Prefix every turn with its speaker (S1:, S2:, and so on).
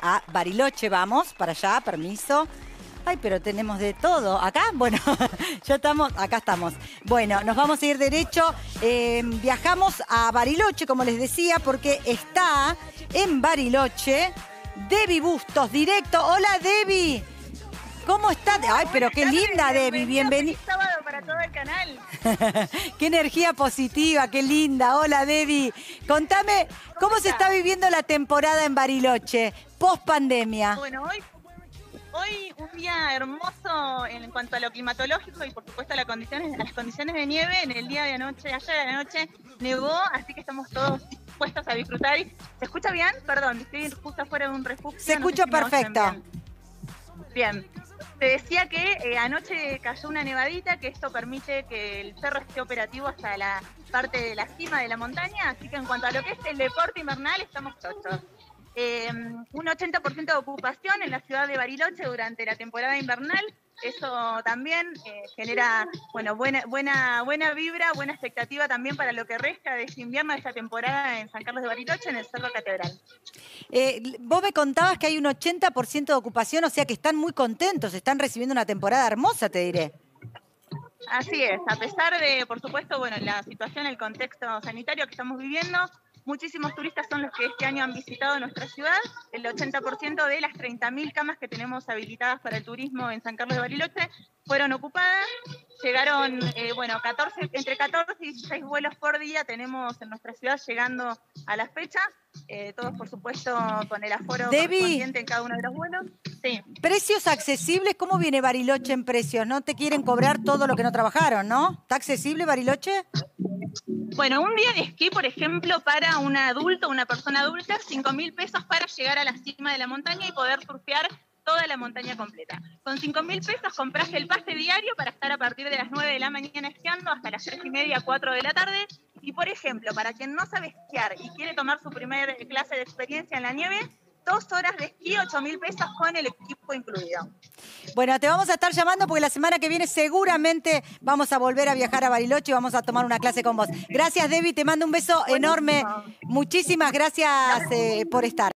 S1: a Bariloche. Vamos para allá, permiso. Ay, pero tenemos de todo. ¿Acá? Bueno, ya estamos, acá estamos. Bueno, nos vamos a ir derecho. Viajamos a Bariloche, como les decía, porque está en Bariloche Debbie Bustos, directo. Hola, Debbie. ¿Cómo estás? Ay, pero qué linda, Debbie. Bienvenida.
S2: Feliz sábado para todo el canal.
S1: Qué energía positiva, qué linda. Hola, Debbie. Contame, ¿cómo se está viviendo la temporada en Bariloche, post pandemia?
S2: Bueno, hoy un día hermoso en cuanto a lo climatológico y por supuesto a las condiciones de nieve. En el día de anoche, ayer de la noche, nevó, así que estamos todos dispuestos a disfrutar. ¿Se escucha bien? Perdón, estoy justo afuera de un refugio.
S1: Se escucha perfecto.
S2: Bien. Te decía que anoche cayó una nevadita, que esto permite que el cerro esté operativo hasta la parte de la cima de la montaña, así que en cuanto a lo que es el deporte invernal estamos chochos. Un 80% de ocupación en la ciudad de Bariloche durante la temporada invernal. Eso también genera buena vibra, buena expectativa también para lo que resta de este invierno, de esta temporada en San Carlos de Bariloche, en el Cerro Catedral.
S1: Vos me contabas que hay un 80% de ocupación, o sea que están muy contentos, están recibiendo una temporada hermosa, te diré.
S2: Así es, a pesar de, por supuesto, la situación, el contexto sanitario que estamos viviendo, muchísimos turistas son los que este año han visitado nuestra ciudad. El 80% de las 30.000 camas que tenemos habilitadas para el turismo en San Carlos de Bariloche fueron ocupadas. Llegaron, entre 14 y 16 vuelos por día tenemos en nuestra ciudad llegando a la fecha. Todos, por supuesto, con el aforo correspondiente en cada uno de los vuelos. Sí.
S1: ¿Precios accesibles? ¿Cómo viene Bariloche en precios? No te quieren cobrar todo lo que no trabajaron, ¿no? ¿Está accesible Bariloche?
S2: Bueno, un día de esquí, por ejemplo, para un adulto, una persona adulta, 5.000 pesos para llegar a la cima de la montaña y poder surfear toda la montaña completa. Con 5.000 pesos compras el pase diario para estar a partir de las 9 de la mañana esquiando hasta las 3:30, 4 de la tarde. Y, por ejemplo, para quien no sabe esquiar y quiere tomar su primer clase de experiencia en la nieve, 2 horas de esquí, 8.000 pesos con el equipo incluido.
S1: Bueno, te vamos a estar llamando porque la semana que viene seguramente vamos a volver a viajar a Bariloche y vamos a tomar una clase con vos. Gracias, Debbie, te mando un beso enorme. Muchísimas gracias por estar.